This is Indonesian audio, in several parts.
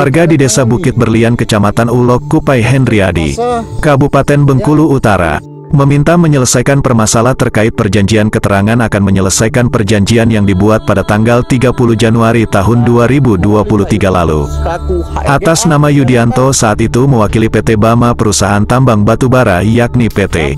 Warga di Desa Bukit Berlian, Kecamatan Ulok, Kupai Hendriadi, Kabupaten Bengkulu Utara, meminta menyelesaikan permasalahan terkait perjanjian keterangan akan menyelesaikan perjanjian yang dibuat pada tanggal 30 Januari tahun 2023 lalu. Atas nama Yudianto saat itu mewakili PT Bama Perusahaan Tambang Batubara yakni PT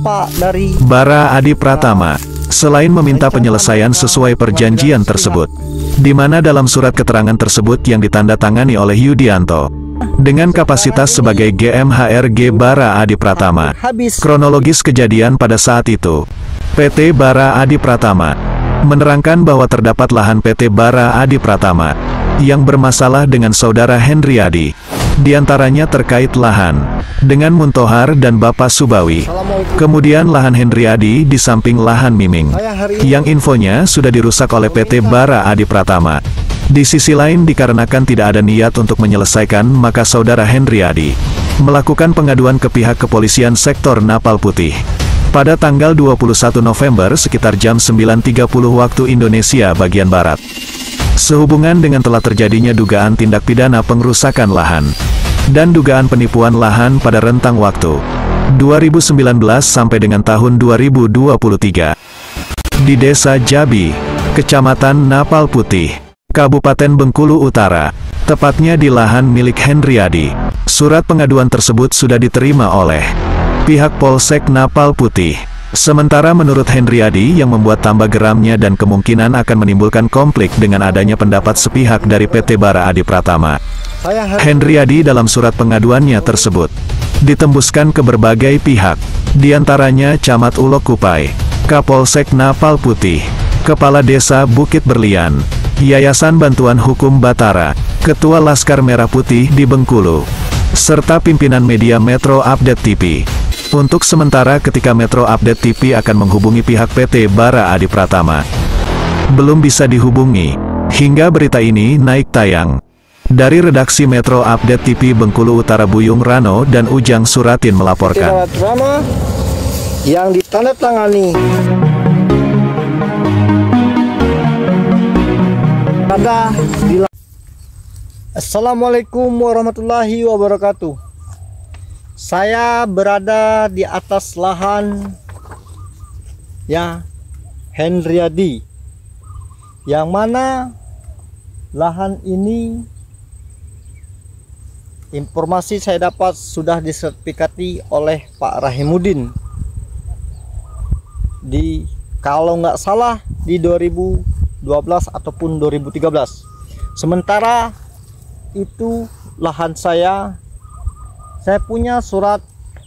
Bara Adi Pratama, selain meminta penyelesaian sesuai perjanjian tersebut, di mana dalam surat keterangan tersebut yang ditandatangani oleh Yudianto, dengan kapasitas sebagai GMHRG Bara Adi Pratama. Kronologis kejadian pada saat itu, PT Bara Adi Pratama menerangkan bahwa terdapat lahan PT Bara Adi Pratama yang bermasalah dengan saudara Hendriadi, diantaranya terkait lahan dengan Muntohar dan Bapak Subawi. Kemudian lahan Hendriadi di samping lahan Miming, yang infonya sudah dirusak oleh PT Bara Adi Pratama. Di sisi lain, dikarenakan tidak ada niat untuk menyelesaikan, maka saudara Hendriadi melakukan pengaduan ke pihak kepolisian sektor Napal Putih. Pada tanggal 21 November sekitar jam 9.30 waktu Indonesia bagian Barat. Sehubungan dengan telah terjadinya dugaan tindak pidana pengrusakan lahan dan dugaan penipuan lahan pada rentang waktu 2019 sampai dengan tahun 2023 di Desa Jabi, Kecamatan Napal Putih, Kabupaten Bengkulu Utara, tepatnya di lahan milik Hendriadi. Surat pengaduan tersebut sudah diterima oleh pihak Polsek Napal Putih. Sementara menurut Hendriadi yang membuat tambah geramnya dan kemungkinan akan menimbulkan konflik dengan adanya pendapat sepihak dari PT Bara Adi Pratama. Hendriadi dalam surat pengaduannya tersebut ditembuskan ke berbagai pihak, diantaranya Camat Ulok Kupai, Kapolsek Napal Putih, Kepala Desa Bukit Berlian, Yayasan Bantuan Hukum Batara, Ketua Laskar Merah Putih di Bengkulu, serta pimpinan media Metro Update TV. Untuk sementara ketika Metro Update TV akan menghubungi pihak PT Bara Adi Pratama, belum bisa dihubungi, hingga berita ini naik tayang. Dari redaksi Metro Update TV Bengkulu Utara, Buyung Rano dan Ujang Suratin melaporkan. Yang ditandatangani ada di Assalamualaikum warahmatullahi wabarakatuh. Saya berada di atas lahan ya Hendriadi, yang mana lahan ini informasi saya dapat sudah disertifikati oleh Pak Rahimuddin di, kalau nggak salah, di 2012 ataupun 2013. Sementara itu lahan saya punya surat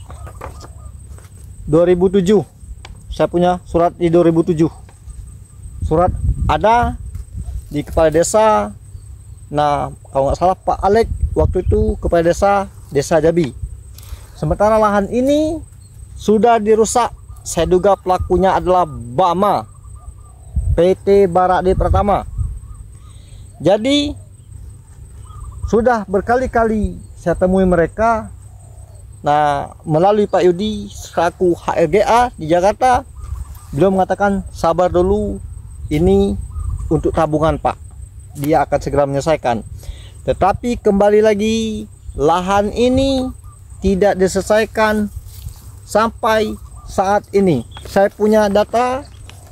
2007. Saya punya surat di 2007. Surat ada di kepala desa. Nah, kalau nggak salah Pak Alek waktu itu kepala desa Jabi. Sementara lahan ini sudah dirusak. Saya duga pelakunya adalah Bama, PT Bara Adi Pratama. Jadi sudah berkali-kali saya temui mereka. Nah, melalui Pak Yudi selaku HRGA di Jakarta, beliau mengatakan sabar dulu, ini untuk tabungan Pak, dia akan segera menyelesaikan. Tetapi kembali lagi, lahan ini tidak diselesaikan sampai saat ini. Saya punya data,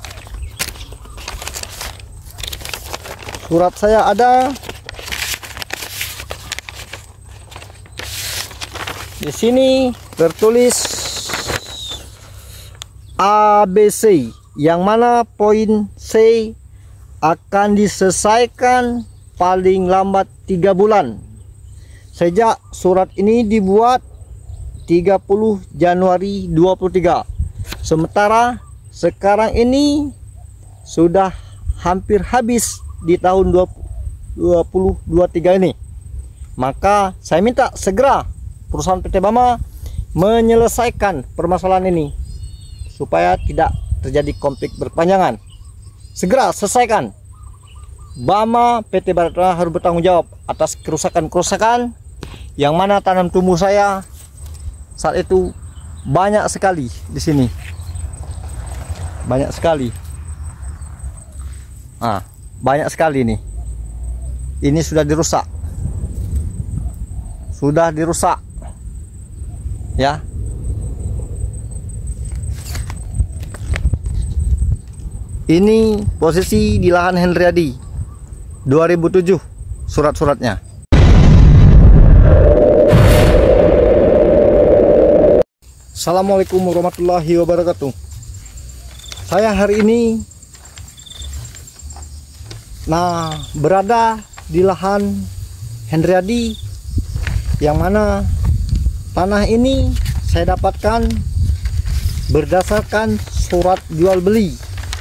surat saya ada di sini, tertulis ABC, yang mana poin C akan diselesaikan paling lambat 3 bulan. Sejak surat ini dibuat 30 Januari 23. Sementara sekarang ini sudah hampir habis di tahun 2023 ini. Maka saya minta segera perusahaan PT Bama menyelesaikan permasalahan ini supaya tidak terjadi konflik berkepanjangan. Segera selesaikan. Bama PT Bara harus bertanggung jawab atas kerusakan-kerusakan yang mana tanam tumbuh saya saat itu banyak sekali di sini. Banyak sekali. Banyak sekali nih. Ini sudah dirusak. sudah dirusak. Ya. Ini posisi di lahan Hendriadi 2007 surat-suratnya. Assalamualaikum warahmatullahi wabarakatuh. Saya hari ini berada di lahan Hendriadi, yang mana tanah ini saya dapatkan berdasarkan surat jual beli.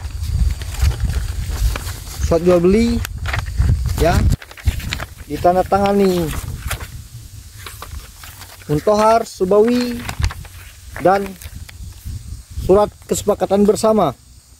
Surat jual beli ya, ditandatangani Muntohar Subawi dan surat kesepakatan bersama.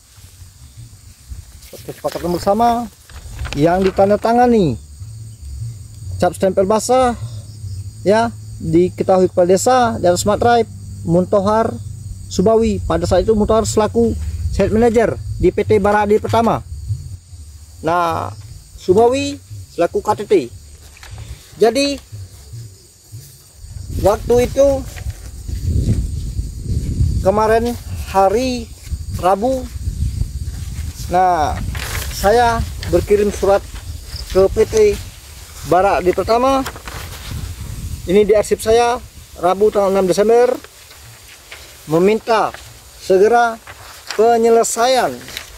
Kesepakatan bersama yang ditandatangani, cap stempel basah ya, diketahui kepala desa dan smart drive Muntohar Subawi. Pada saat itu Muntohar selaku site manager di PT Baradi pertama. Nah, Subawi selaku KTT. Jadi waktu itu kemarin hari Rabu, saya berkirim surat ke PT Baradi pertama. Ini di arsip saya, Rabu tanggal 6 Desember, meminta segera penyelesaian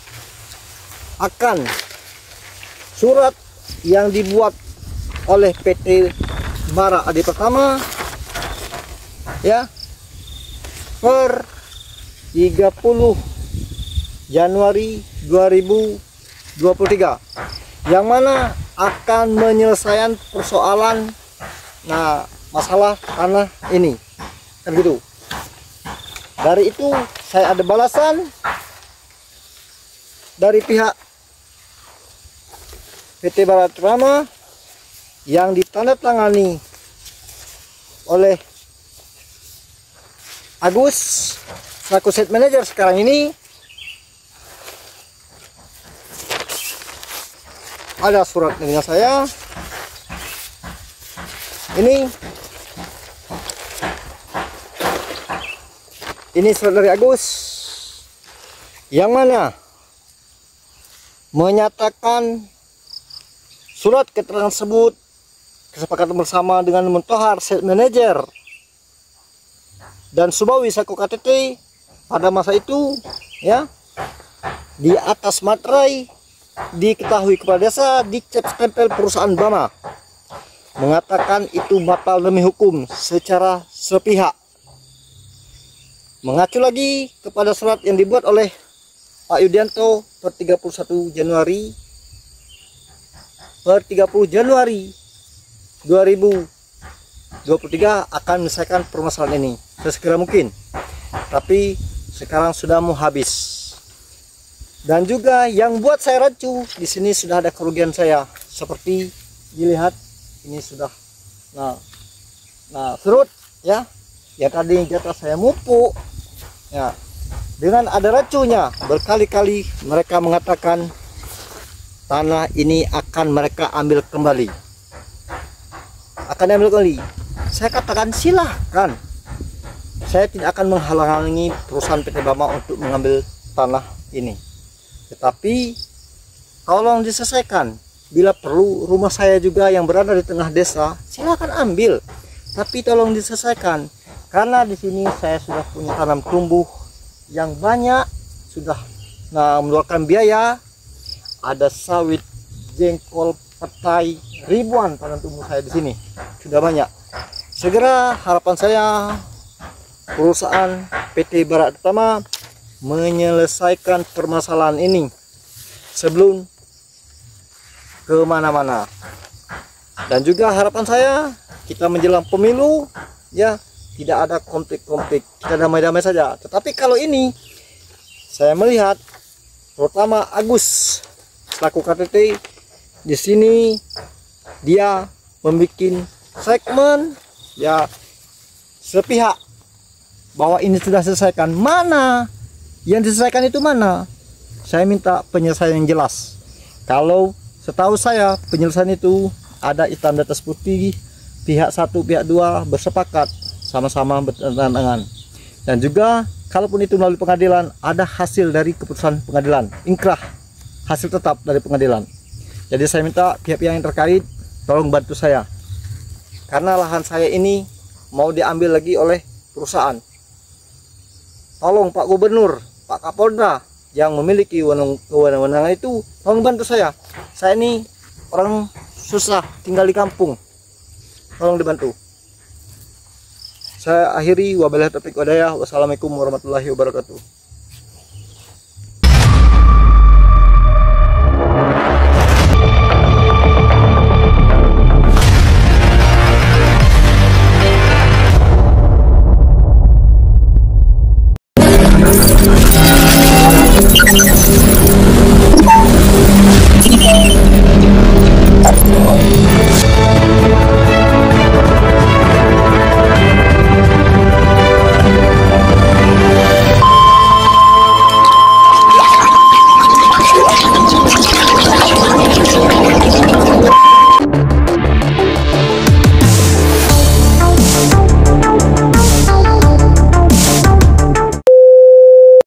akan surat yang dibuat oleh PT Baradi pertama ya, per 30 Januari 2023, yang mana akan menyelesaikan persoalan masalah tanah ini, kan gitu. Dari itu saya ada balasan dari pihak PT Baradi pertama yang ditandatangani oleh Agus selaku site manager sekarang ini. Ada surat dengan saya. Ini surat dari Agus yang mana menyatakan surat keterangan tersebut kesepakatan bersama dengan Muntohar site manager dan Subawi selaku KTT pada masa itu ya, di atas materai diketahui kepala desa, dicap stempel perusahaan Bama, mengatakan itu batal demi hukum secara sepihak. Mengacu lagi kepada surat yang dibuat oleh Pak Yudianto per 30 Januari 2023 akan menyelesaikan permasalahan ini sesegera mungkin, tapi sekarang sudah mau habis. Dan juga yang buat saya rancu di sini sudah ada kerugian saya, seperti dilihat ini sudah surut ya, yang tadi di atas saya mupuk ya, dengan ada rancunya. Berkali-kali mereka mengatakan tanah ini akan mereka ambil kembali, Saya katakan silahkan, saya tidak akan menghalangi perusahaan PT Bama untuk mengambil tanah ini, tetapi tolong diselesaikan. Bila perlu rumah saya juga yang berada di tengah desa, silahkan ambil, tapi tolong diselesaikan. Karena di sini saya sudah punya tanam tumbuh yang banyak, sudah mengeluarkan biaya. Ada sawit, jengkol, petai, ribuan tanam tumbuh saya di sini, sudah banyak. Segera harapan saya perusahaan PT Baradi pertama menyelesaikan permasalahan ini sebelum kemana-mana. Dan juga harapan saya, kita menjelang pemilu ya, tidak ada konflik-konflik, kita damai-damai saja. Tetapi kalau ini saya melihat terutama Agus selaku KTT di sini, dia membuat segmen ya sepihak bahwa ini sudah selesaikan. Mana yang diselesaikan itu mana? Saya minta penyelesaian yang jelas. Kalau setahu saya penyelesaian itu ada hitam di atas putih pihak satu pihak dua bersepakat sama-sama bertentangan. Dan juga kalaupun itu melalui pengadilan, ada hasil dari keputusan pengadilan, inkrah, hasil tetap dari pengadilan. Jadi saya minta pihak-pihak yang terkait tolong bantu saya, karena lahan saya ini mau diambil lagi oleh perusahaan. Tolong Pak Gubernur, Pak Kapolda yang memiliki wewenang itu tolong bantu saya. Saya ini orang susah tinggal di kampung, tolong dibantu. Saya akhiri, wabillahi taufiq walhidayah. Wassalamualaikum warahmatullahi wabarakatuh.